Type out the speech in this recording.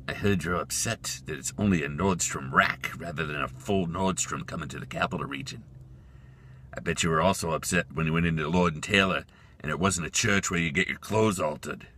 I heard you're upset that it's only a Nordstrom rack rather than a full Nordstrom coming to the capital region. I bet you were also upset when you went into Lord & Taylor and it wasn't a church where you get your clothes altered.